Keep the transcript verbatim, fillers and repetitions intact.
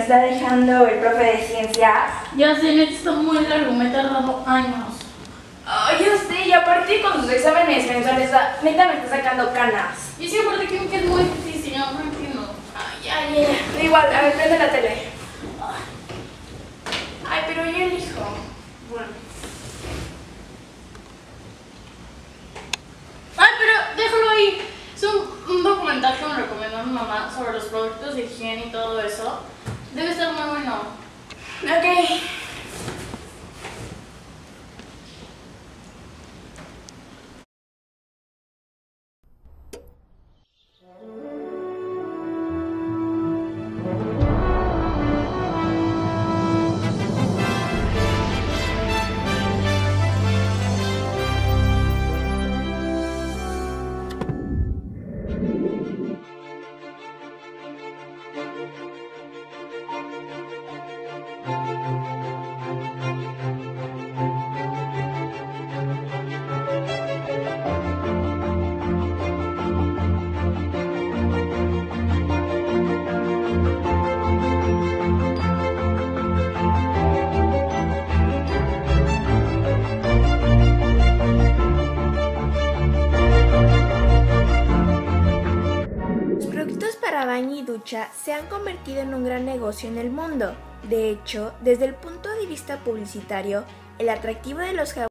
está dejando el profe de ciencias. Ya sé, neta está muy largo, me he tardado años. Ay, ya sé, y aparte con sus exámenes mensuales, neta me está sacando canas. Y sí, aparte creo que es muy difícil, no, no entiendo. Ay, ya, ya, ya. Igual, a ver, prende la tele. Ay, pero yo elijo. Bueno. Ay, pero déjalo ahí. Es un, un documental que me recomendó mi mamá sobre los productos de higiene y todo eso. Debe estar muy bueno. Ok. Los productos para baño y ducha se han convertido en un gran negocio en el mundo. De hecho, desde el punto de vista publicitario, el atractivo de los jabones